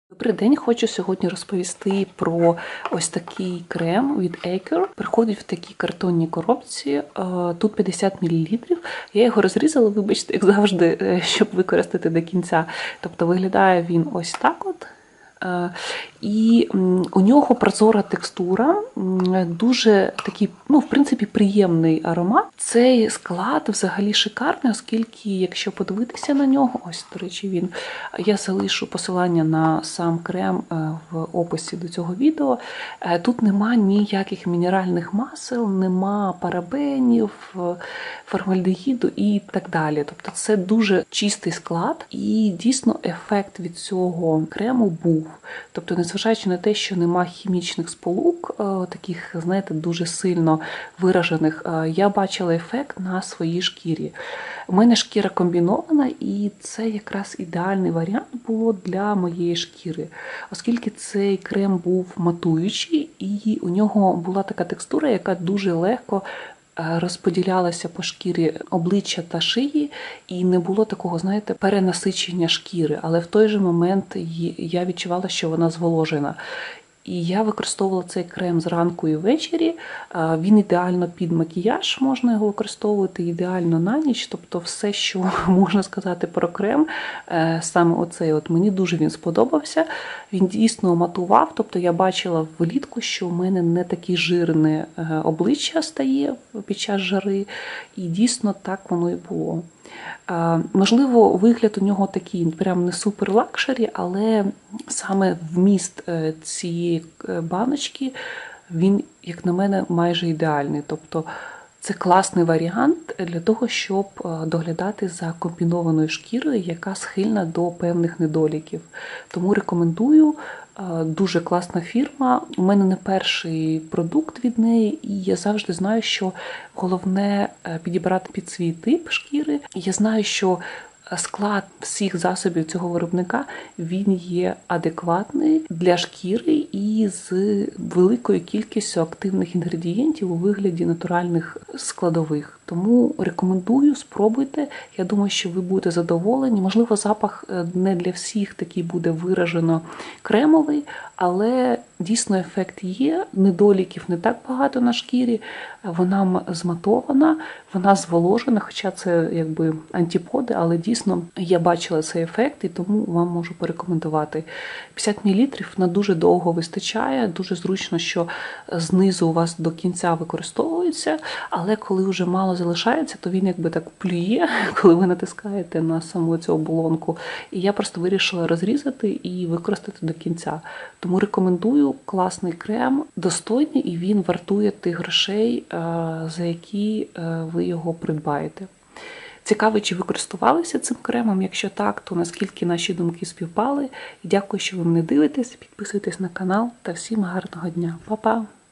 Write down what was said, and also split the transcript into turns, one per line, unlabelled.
Добрий день, хочу сьогодні розповісти про ось такий крем від Acre. Приходить в такій картонній коробці, тут 50 мл. Я його розрізала, вибачте, як завжди, щоб використати до кінця. Тобто виглядає він ось так от. І у нього прозора текстура, дуже такий, в принципі, приємний аромат. Цей склад взагалі шикарний, оскільки, якщо подивитися на нього, ось, до речі, я залишу посилання на сам крем в описі до цього відео. Тут нема ніяких мінеральних масел, нема парабенів, формальдегіду і так далі. Тобто це дуже чистий склад, і дійсно ефект від цього крему був. Тобто, незважаючи на те, що нема хімічних сполук, таких, знаєте, дуже сильно виражених, я бачила ефект на своїй шкірі. У мене шкіра комбінована, і це якраз ідеальний варіант було для моєї шкіри, оскільки цей крем був матуючий, і у нього була така текстура, яка дуже легко розподілялася по шкірі обличчя та шиї, і не було такого, знаєте, перенасичення шкіри, але в той же момент я відчувала, що вона зволожена. І я використовувала цей крем зранку і ввечері. Він ідеально під макіяж, можна його використовувати, ідеально на ніч. Тобто все, що можна сказати про крем, саме оцей, мені дуже він сподобався. Він дійсно матував, тобто я бачила влітку, що в мене не таке жирне обличчя стає під час жари. І дійсно так воно і було. Можливо, вигляд у нього такий прям не супер лакшері, але саме вміст цієї баночки, він, як на мене, майже ідеальний. Тобто це класний варіант для того, щоб доглядати за комбінованою шкірою, яка схильна до певних недоліків. Тому рекомендую. Дуже класна фірма. У мене не перший продукт від неї, і я завжди знаю, що головне підібрати під свій тип шкіри. Я знаю, що склад всіх засобів цього виробника, він є адекватний для шкіри і з великою кількістю активних інгредієнтів у вигляді натуральних складових. Тому рекомендую, спробуйте. Я думаю, що ви будете задоволені. Можливо, запах не для всіх такий буде виражено кремовий, але дійсно ефект є. Недоліків не так багато на шкірі. Вона зматована, вона зволожена, хоча це якби антиподи, але дійсно я бачила цей ефект і тому вам можу порекомендувати. 50 мл на дуже довго вистачає, дуже зручно, що знизу у вас до кінця використовується, але коли вже мало залишається, то він якби так плює, коли ви натискаєте на саму цю оболонку. І я просто вирішила розрізати і використати до кінця. Тому рекомендую, класний крем, достойний, і він вартує тих грошей, за які ви його придбаєте. Цікаво, чи ви користувалися цим кремом? Якщо так, то наскільки наші думки співпали. І дякую, що ви мене дивитесь, підписуйтесь на канал та всім гарного дня. Па-па!